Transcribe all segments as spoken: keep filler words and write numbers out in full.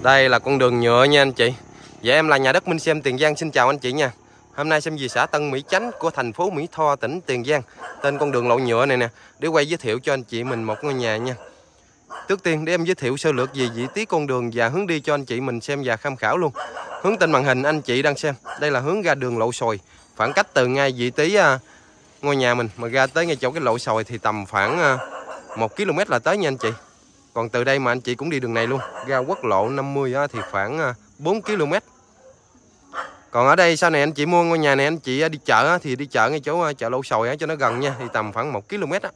Đây là con đường nhựa nha anh chị. Dạ em là nhà đất Minh Xem Tiền Giang, xin chào anh chị nha. Hôm nay Xem về xã Tân Mỹ Chánh của thành phố Mỹ Tho, tỉnh Tiền Giang. Tên con đường lộ nhựa này nè, để quay giới thiệu cho anh chị mình một ngôi nhà nha. Trước tiên để em giới thiệu sơ lược về vị trí con đường và hướng đi cho anh chị mình xem và tham khảo luôn. Hướng trên màn hình anh chị đang xem, đây là hướng ra đường lộ sồi. Khoảng cách từ ngay vị trí uh, ngôi nhà mình mà ra tới ngay chỗ cái lộ sồi thì tầm khoảng uh, một ki lô mét là tới nha anh chị. Còn từ đây mà anh chị cũng đi đường này luôn, ra quốc lộ năm mươi thì khoảng bốn ki lô mét. Còn ở đây sau này anh chị mua ngôi nhà này, anh chị đi chợ thì đi chợ ngay chỗ chợ lộ sồi cho nó gần nha, thì tầm khoảng một ki lô mét.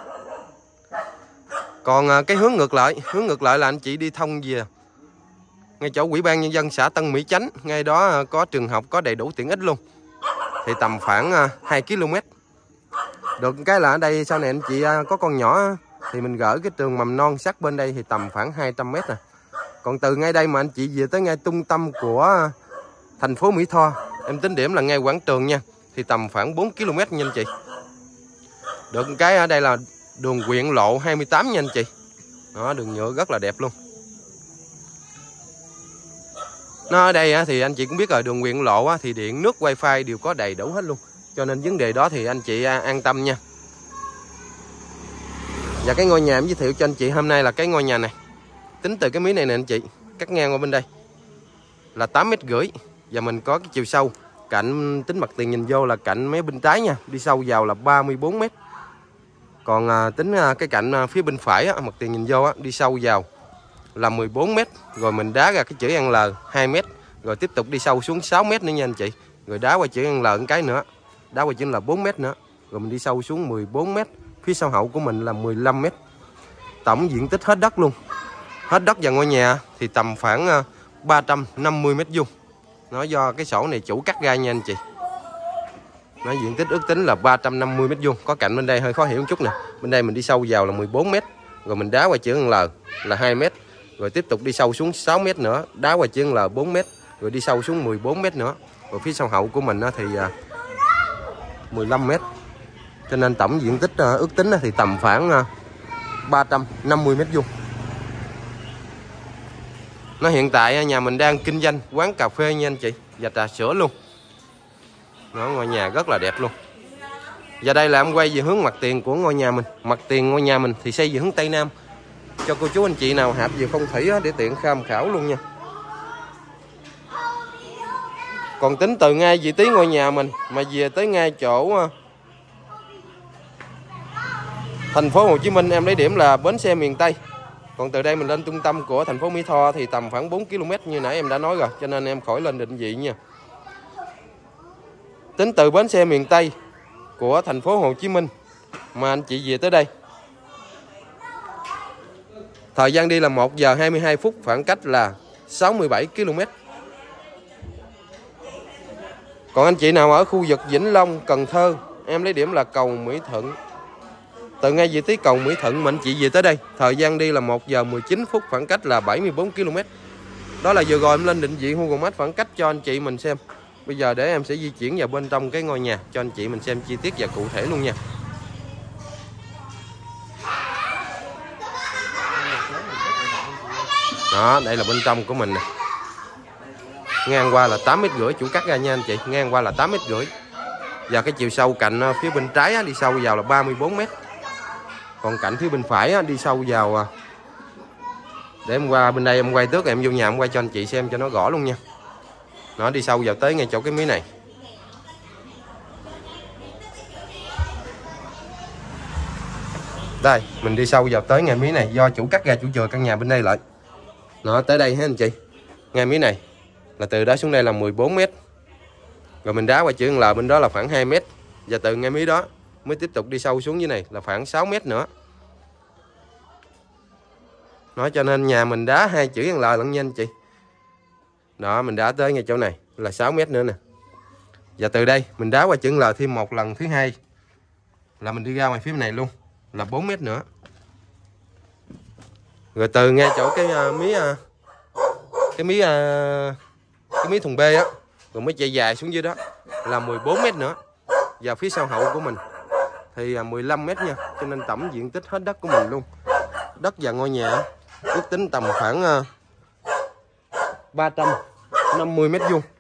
Còn cái hướng ngược lại, hướng ngược lại là anh chị đi thông về ngay chỗ Ủy ban Nhân dân xã Tân Mỹ Chánh, ngay đó có trường học, có đầy đủ tiện ích luôn, thì tầm khoảng hai ki lô mét. Được cái là ở đây sau này anh chị có con nhỏ thì mình gửi cái trường mầm non sát bên đây thì tầm khoảng hai trăm mét nè. Còn từ ngay đây mà anh chị về tới ngay trung tâm của thành phố Mỹ Tho, em tính điểm là ngay quảng trường nha, thì tầm khoảng bốn ki lô mét nha anh chị. Được cái ở đây là đường huyện lộ hai mươi tám nha anh chị. Đó, đường nhựa rất là đẹp luôn. Nó ở đây thì anh chị cũng biết rồi, đường huyện lộ thì điện nước wifi đều có đầy đủ hết luôn, cho nên vấn đề đó thì anh chị an tâm nha. Và cái ngôi nhà em giới thiệu cho anh chị hôm nay là cái ngôi nhà này. Tính từ cái mí này nè anh chị, cắt ngang qua bên đây là tám mét rưỡi. Và mình có cái chiều sâu, cạnh tính mặt tiền nhìn vô là cạnh mé bên trái nha, đi sâu vào là ba mươi bốn mét. Còn à, tính à, cái cạnh à, phía bên phải á, mặt tiền nhìn vô á, đi sâu vào là mười bốn mét. Rồi mình đá ra cái chữ L hai mét. Rồi tiếp tục đi sâu xuống sáu mét nữa nha anh chị. Rồi đá qua chữ L một cái nữa, đá qua chữ L bốn mét nữa. Rồi mình đi sâu xuống mười bốn mét. Phía sau hậu của mình là mười lăm mét. Tổng diện tích hết đất luôn, hết đất và ngôi nhà thì tầm khoảng ba trăm năm mươi mét vuông. Nó do cái sổ này chủ cắt ra nha anh chị. Nó diện tích ước tính là ba trăm năm mươi mét vuông. Có cạnh bên đây hơi khó hiểu một chút nè. Bên đây mình đi sâu vào là mười bốn mét. Rồi mình đá qua chữ L là hai mét. Rồi tiếp tục đi sâu xuống sáu mét nữa, đá qua chữ L bốn mét. Rồi đi sâu xuống mười bốn mét nữa. Rồi phía sau hậu của mình thì mười lăm mét. Cho nên tổng diện tích ước tính thì tầm khoảng ba trăm năm mươi mét vuông. Nó hiện tại nhà mình đang kinh doanh quán cà phê nha anh chị, và trà sữa luôn. Nó ngôi nhà rất là đẹp luôn. Và đây là em quay về hướng mặt tiền của ngôi nhà mình. Mặt tiền ngôi nhà mình thì xây về hướng Tây Nam, cho cô chú anh chị nào hạp về phong thủy để tiện tham khảo luôn nha. Còn tính từ ngay vị trí ngôi nhà mình mà về tới ngay chỗ thành phố Hồ Chí Minh, em lấy điểm là bến xe miền Tây. Còn từ đây mình lên trung tâm của thành phố Mỹ Tho thì tầm khoảng bốn ki lô mét như nãy em đã nói rồi, cho nên em khỏi lên định vị nha. Tính từ bến xe miền Tây của thành phố Hồ Chí Minh mà anh chị về tới đây, thời gian đi là một giờ hai mươi hai phút, khoảng cách là sáu mươi bảy ki lô mét. Còn anh chị nào ở khu vực Vĩnh Long, Cần Thơ, em lấy điểm là cầu Mỹ Thuận. Từ ngay vị trí cầu Mỹ Thuận mà anh chị về tới đây, thời gian đi là một giờ mười chín phút, khoảng cách là bảy mươi bốn ki lô mét. Đó là vừa rồi em lên định vị Google Maps khoảng cách cho anh chị mình xem. Bây giờ để em sẽ di chuyển vào bên trong cái ngôi nhà cho anh chị mình xem chi tiết và cụ thể luôn nha. Đó, đây là bên trong của mình nè. Ngang qua là tám mét rưỡi, chủ cắt ra nha anh chị. Ngang qua là tám mét rưỡi. Và cái chiều sâu cạnh phía bên trái đi sâu vào là ba mươi bốn mét. Còn cạnh phía bên phải đi sâu vào, để em qua bên đây em quay trước, em vô nhà em quay cho anh chị xem cho nó rõ luôn nha. Nó đi sâu vào tới ngay chỗ cái mí này. Đây, mình đi sâu vào tới ngay mí này, do chủ cắt ra chủ chừa căn nhà bên đây lại. Nó tới đây ha anh chị. Ngay mí này là từ đó xuống đây là mười bốn mét. Rồi mình đá qua chữ L bên đó là khoảng hai mét. Và từ ngay mí đó mới tiếp tục đi sâu xuống dưới này là khoảng sáu mét nữa. Nói cho nên nhà mình đá hai chữ L lẫn nha anh chị. Đó, mình đá tới ngay chỗ này là sáu mét nữa nè. Và từ đây mình đá qua chữ L thêm một lần thứ hai là mình đi ra ngoài phía này luôn là bốn mét nữa. Rồi từ ngay chỗ cái uh, mí uh, cái mí uh, cái mí thùng B á, rồi mới chạy dài xuống dưới đó là mười bốn mét nữa. Và phía sau hậu của mình thì uh, mười lăm mét nha. Cho nên tổng diện tích hết đất của mình luôn, đất và ngôi nhà ước tính tầm khoảng uh, ba trăm năm mươi mét vuông.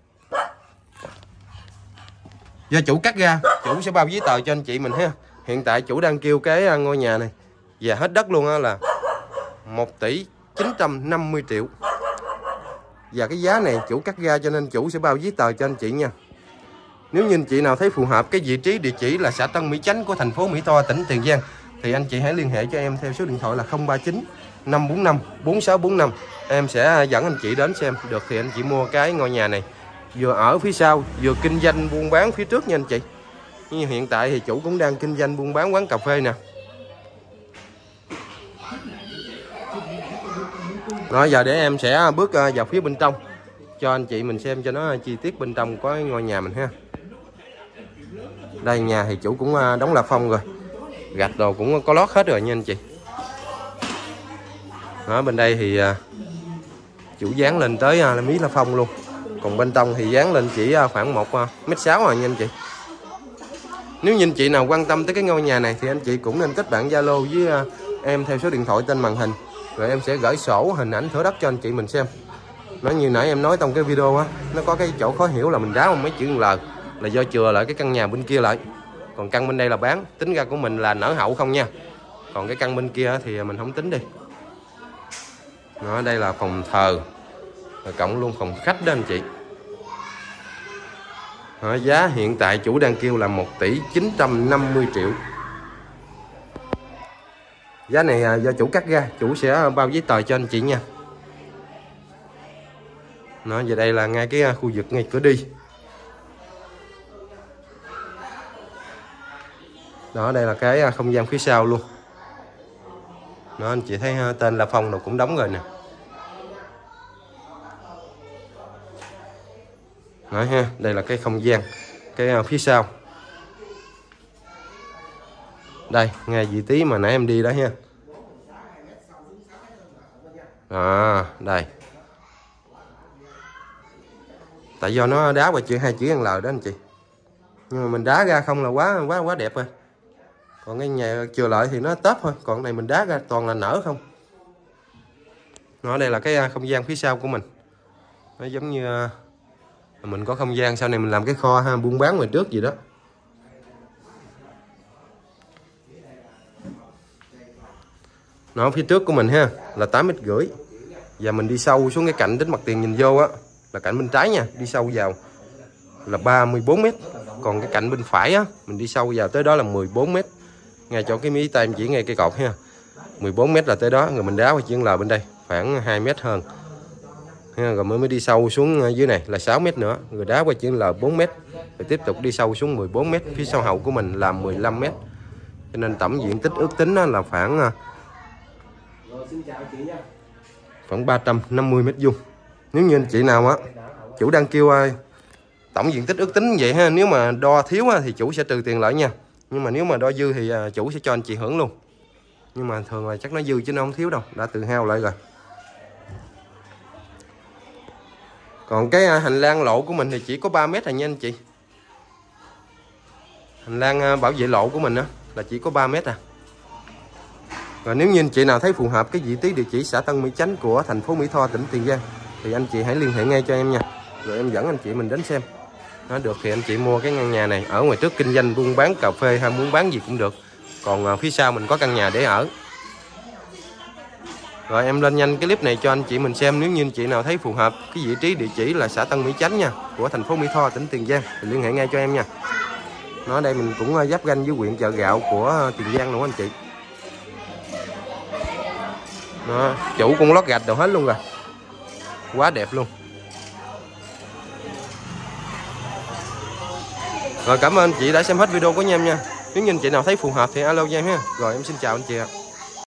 Do chủ cắt ra, chủ sẽ bao giấy tờ cho anh chị mình ha. Hiện tại chủ đang kêu cái ngôi nhà này và hết đất luôn á là một tỷ chín trăm năm mươi triệu. Và cái giá này chủ cắt ra cho nên chủ sẽ bao giấy tờ cho anh chị nha. Nếu như anh chị nào thấy phù hợp cái vị trí địa chỉ là xã Tân Mỹ Chánh của thành phố Mỹ Tho, tỉnh Tiền Giang thì anh chị hãy liên hệ cho em theo số điện thoại là không ba chín năm bốn năm bốn sáu bốn năm. Em sẽ dẫn anh chị đến xem. Được thì anh chị mua cái ngôi nhà này vừa ở phía sau vừa kinh doanh buôn bán phía trước nha anh chị. Nhưng hiện tại thì chủ cũng đang kinh doanh buôn bán quán cà phê nè. Đó, giờ để em sẽ bước vào phía bên trong cho anh chị mình xem cho nó chi tiết bên trong có ngôi nhà mình ha. Đây nhà thì chủ cũng đóng la phong rồi, gạch đồ cũng có lót hết rồi nha anh chị. Đó, bên đây thì chủ dán lên tới mí la phong luôn. Còn bên trong thì dán lên chỉ khoảng một mét sáu rồi nha anh chị. Nếu như anh chị nào quan tâm tới cái ngôi nhà này thì anh chị cũng nên kết bạn Zalo với em theo số điện thoại trên màn hình. Rồi em sẽ gửi sổ hình ảnh thửa đất cho anh chị mình xem. Nói như nãy em nói trong cái video á, nó có cái chỗ khó hiểu là mình đá mấy chữ L là do chừa lại cái căn nhà bên kia lại. Còn căn bên đây là bán, tính ra của mình là nở hậu không nha. Còn cái căn bên kia thì mình không tính đi. Đó, đây là phòng thờ, rồi cộng luôn phòng khách đó anh chị. Đó, giá hiện tại chủ đang kêu là một tỷ chín trăm năm mươi triệu. Giá này do chủ cắt ra, chủ sẽ bao giấy tờ cho anh chị nha. Nó về đây là ngay cái khu vực ngay cửa đi. Đó, đây là cái không gian phía sau luôn. Đó, anh chị thấy tên là Phong nào cũng đóng rồi nè. Đó ha, đây là cái không gian cái phía sau. Đây, ngay vị trí mà nãy em đi đó ha. À, đây. Tại do nó đá qua chữ hai chữ L đó anh chị. Nhưng mà mình đá ra không là quá quá quá đẹp rồi. Còn cái nhà chừa lại thì nó tớp thôi, còn này mình đá ra toàn là nở không. Nó đây là cái không gian phía sau của mình. Nó giống như mình có không gian sau này mình làm cái kho ha, buôn bán ngoài trước gì đó. Nó phía trước của mình ha là tám mét rưỡi. Và mình đi sâu xuống cái cạnh tính mặt tiền nhìn vô á là cạnh bên trái nha, đi sâu vào là ba mươi bốn mét. Còn cái cạnh bên phải á mình đi sâu vào tới đó là mười bốn mét. Ngay chỗ cái mí tay em chỉ ngay cây cột ha, mười bốn mét là tới đó. Rồi mình đá qua chữ L bên đây khoảng hai mét hơn ha, rồi mới mới đi sâu xuống dưới này là sáu mét nữa, rồi đá qua chữ L bốn mét, rồi tiếp tục đi sâu xuống mười bốn mét. Phía sau hậu của mình là mười lăm mét. Cho nên tổng diện tích ước tính là khoảng khoảng ba trăm năm mươi mét vuông. Nếu như anh chị nào á chủ đang kêu tổng diện tích ước tính vậy ha, nếu mà đo thiếu thì chủ sẽ trừ tiền lại nha. Nhưng mà nếu mà đo dư thì chủ sẽ cho anh chị hưởng luôn. Nhưng mà thường là chắc nó dư chứ nó không thiếu đâu, đã tự hao lại rồi. Còn cái hành lang lộ của mình thì chỉ có ba mét rồi nha anh chị. Hành lang bảo vệ lộ của mình á là chỉ có ba mét à. Rồi nếu như anh chị nào thấy phù hợp cái vị trí địa chỉ xã Tân Mỹ Chánh của thành phố Mỹ Tho, tỉnh Tiền Giang thì anh chị hãy liên hệ ngay cho em nha. Rồi em dẫn anh chị mình đến xem. Nó được thì anh chị mua cái căn nhà này ở ngoài trước kinh doanh buôn bán cà phê hay muốn bán gì cũng được. Còn phía sau mình có căn nhà để ở. Rồi em lên nhanh cái clip này cho anh chị mình xem. Nếu như anh chị nào thấy phù hợp cái vị trí địa chỉ là xã Tân Mỹ Chánh nha, của thành phố Mỹ Tho, tỉnh Tiền Giang thì liên hệ ngay cho em nha. Nó đây mình cũng giáp ranh với huyện Chợ Gạo của Tiền Giang luôn anh chị. Đó, chủ cũng lót gạch đồ hết luôn rồi, quá đẹp luôn. Rồi cảm ơn chị đã xem hết video của em nha. Nếu như anh chị nào thấy phù hợp thì alo cho em ha. Rồi em xin chào anh chị ạ.